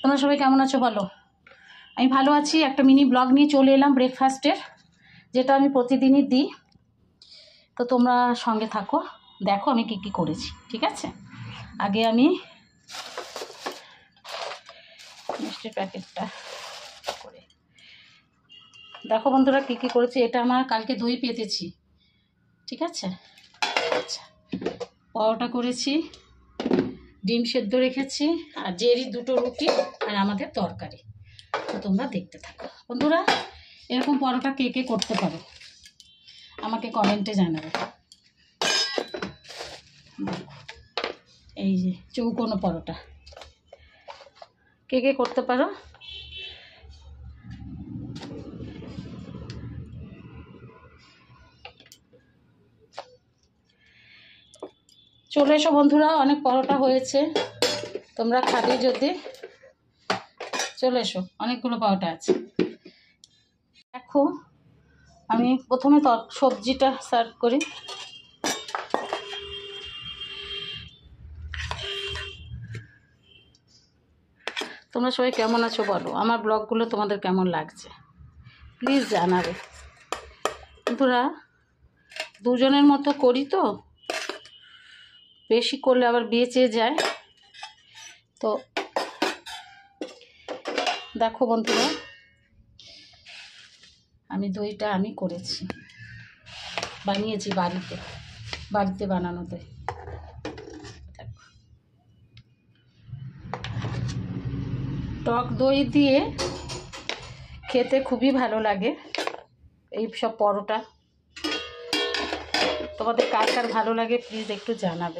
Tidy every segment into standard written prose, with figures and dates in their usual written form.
তোমরা সবাই কেমন আছো বলো? আমি ভালো আছি। একটা মিনি ব্লগ নিয়ে চলে এলাম ব্রেকফাস্টের, যেটা আমি প্রতিদিনই দিই। তো তোমরা সঙ্গে থাকো, দেখো আমি কি কি করেছি। ঠিক আছে, আগে আমি মিষ্টির প্যাকেটটা করে দেখো বন্ধুরা কি কি করেছি। এটা আমার কালকে দই পেতেছি। ঠিক আছে, আচ্ছা, পরোটা করেছি, ডিম সেদ্ধ রেখেছি, আর জেরি 2টো রুটি, আর আমাদের তরকারি। তো তোমরা দেখতে থাকো বন্ধুরা। এরকম পরোটা কে কে করতে পারো আমাকে কমেন্টে জানাবে। এই যে চৌকোনো পরোটা কে কে করতে পারো। চলে এসো বন্ধুরা, অনেক পরোটা হয়েছে, তোমরা খাবে যদি চলে এসো, অনেকগুলো পরোটা আছে। দেখো আমি প্রথমে সবজিটা সার্ভ করি। তোমরা সবাই কেমন আছো বলো, আমার ব্লগগুলো তোমাদের কেমন লাগছে প্লিজ জানাবে বন্ধুরা। দুজনের মতো করি তো, বেশি করলে আবার বেঁচে যায়। তো দেখো বন্ধুরা, আমি দইটা আমি করেছি, বানিয়েছি বাড়িতে বানানো দই। টক দই দিয়ে খেতে খুবই ভালো লাগে এই সব পরোটা। তোমাদের কার কার ভালো লাগে প্লিজ একটু জানাবে।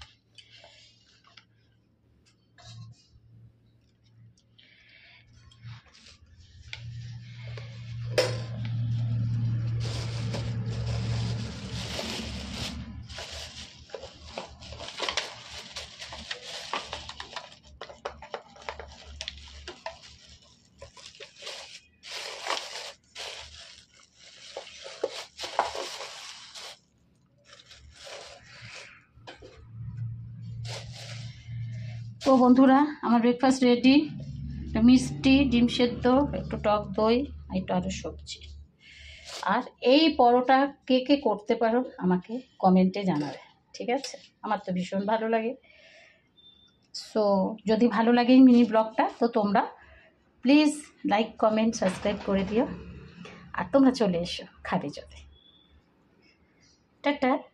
তো বন্ধুরা আমার ব্রেকফাস্ট রেডি। একটা মিষ্টি, ডিম সেদ্ধ, একটু টক দই, একটু আরও সবজি। আর এই পরোটা কে কে করতে পারো আমাকে কমেন্টে জানাবে। ঠিক আছে, আমার তো ভীষণ ভালো লাগে। সো যদি ভালো লাগে এই মিনি ব্লগটা, তো তোমরা প্লিজ লাইক, কমেন্ট, সাবস্ক্রাইব করে দিও। আর তোমরা চলে এসো খাবে যদি। টাটা।